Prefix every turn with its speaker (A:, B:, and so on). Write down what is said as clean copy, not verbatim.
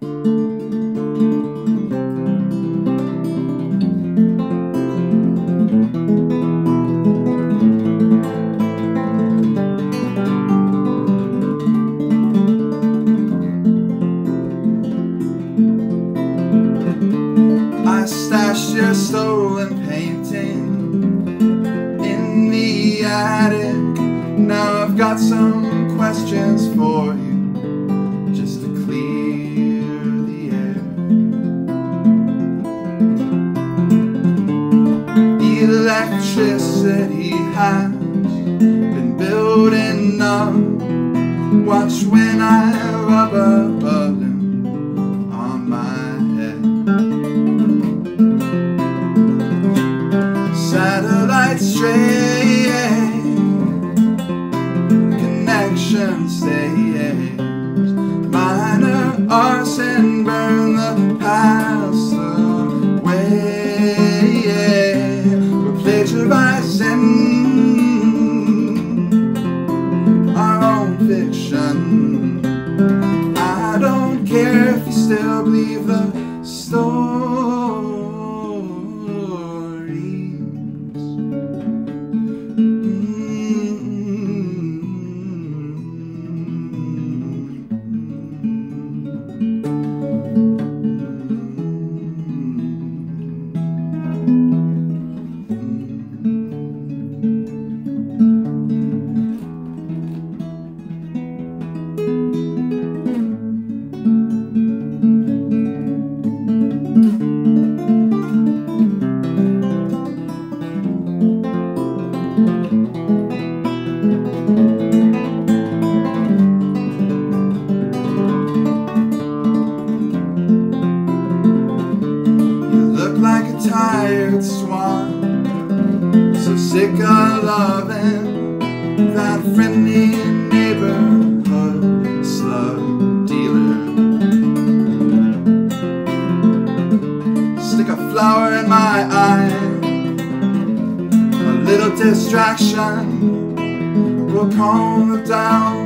A: I stashed your stolen painting in the attic. Now I've got some questions for you, just to clear the air. Electricity has been building up. Watch when I rub a balloon on my head. Satellite strange, connection stage, minor arson, burn the past away. We're plagiarizing our own fiction. I don't care if you still believe the stories. Like a tired swan, so sick of loving that friendly neighborhood slug dealer. Stick a flower in my eye, a little distraction will calm it down.